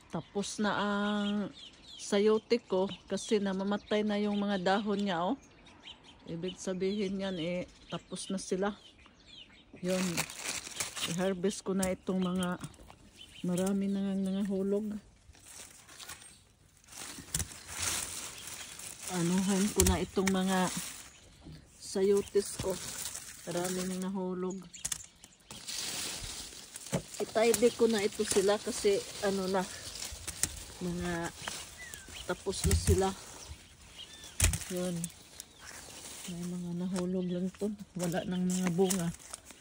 Tapos na ang sayote ko kasi namamatay na yung mga dahon niya, oh. Ibig sabihin yan, tapos na sila. Yun. I-harvest ko na itong mga marami nangangahulog. Anuhan ko na itong mga sayotes ko. Marami nangahulog. I-tidy ko na ito sila kasi ano na, mga tapos na sila. Yun. May mga nahulog lang to. Wala nang mga bunga.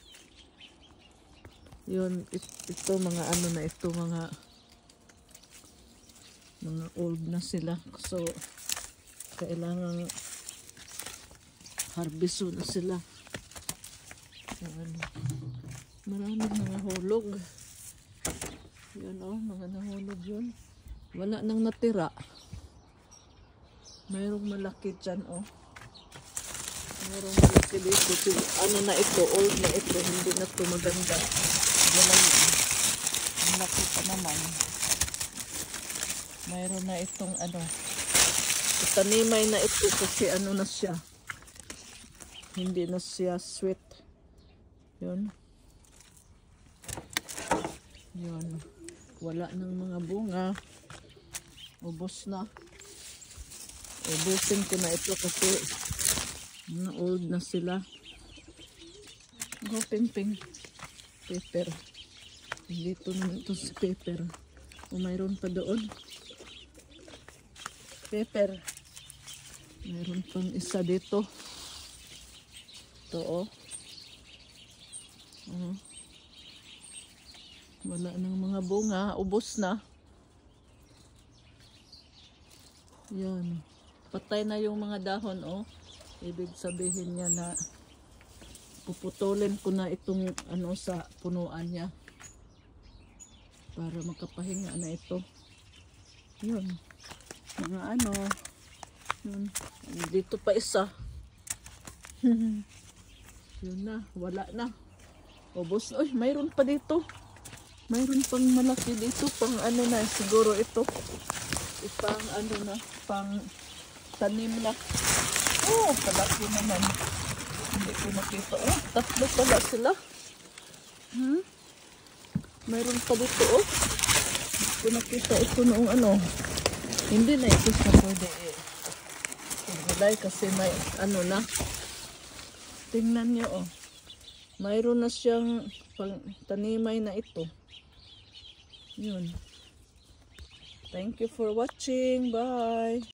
Yun. Ito mga ano na ito. Mga old na sila. So, kailangan harvest na sila. Yun. Maraming mga hulog. Yun, oh. Mga nahulog yun. Wala nang natira. Mayroong malaki dyan, oh. Mayroong malaki dito. Ano na ito, old na ito. Hindi na ito maganda. Wala yun. Ang laki pa naman. Mayroon na itong ano. Itanimay na ito kasi ano na siya. Hindi na siya sweet. Yun. Yun. Wala nang mga bunga. Ubos na. Ubusin ko na ito kasi mga old na sila. Go ping-ping. Paper. Dito naman ito si paper. O mayroon pa doon. Paper. Mayroon pang isa dito. Ito, oh. Wala nang mga bunga. Ubos na. Yan. Patay na yung mga dahon, oh. Ibig sabihin niya na puputulin ko na itong ano sa punuan niya. Para makapahinga na ito. Yun. Mga ano. Yun. Dito pa isa. Yun na. Wala na. Ubos. Uy, mayroon pa dito. Mayroon pang malaki dito. Pang ano na. Siguro ito. Pang ano na. Pang tanim na. Oh, palaki naman. Hindi ko nakita. Oh, tatlo pala sila. Mayroon pa dito, oh. Hindi ko nakita ito noong ano. Hindi na ito sa pwede gulay kasi may ano na. Tingnan niyo, oh. Mayroon na siyang tanimay na ito. Yun. Thank you for watching. Bye.